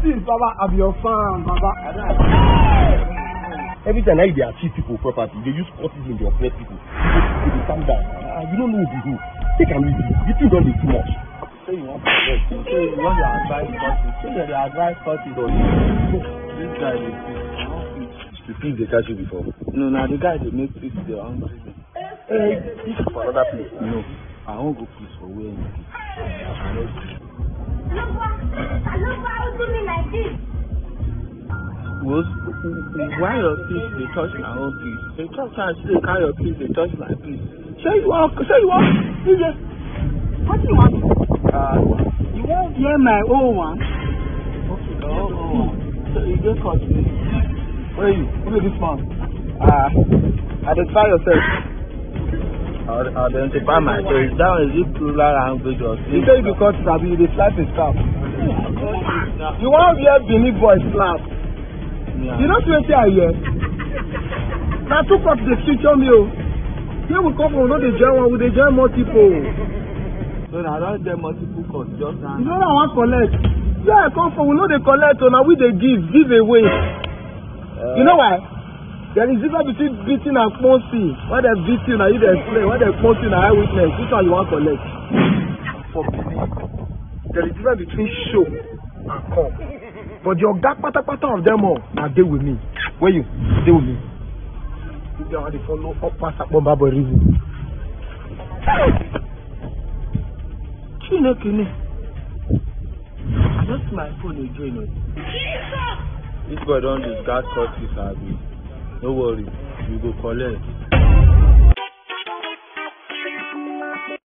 Curtis, Baba, I'm your fan, Baba. Every time they achieve people property, they use courtism to oppress people. People calm down. You don't know who. Take am easy. You think don't be too much. So you want to get, so you want to advise Curtis. So they advise Curtis on this guy is You think they catch you before? no, now the guy they make peace they hungry. This is for another place. No, I won't go peace for where you why your peace they touch my own peace? They touch and say carry your peace, they touch my peace. Say you want, what do you want? You won't hear my own one. Okay, the own one. So you just cut me. Where are you? Who is this man? Identify yourself. Identify myself. That is it plural language or thing. You say because Sabi, they slap his scalp. You won't hear Benin boy slap. Yeah. You don't see I hear. Now two cups the future meal. Here we come from not the join one, we the join multiple. So now I don't get multiple cups just now. You know that I want collect. Yeah, I come from we know they collect, so now we they give away. You know why? There is difference between beating and posting. When they beat you, now you they explain. When they posting, now eyewitness. Which one you want collect? For belief. There is difference between show and come. But your gap pata of them all, now they with me. Where you? They with me. If they want to follow up past that bomb about reason. Kine. Just my phone again. This boy don't discard Curtis, Abi. No worry, you go collect.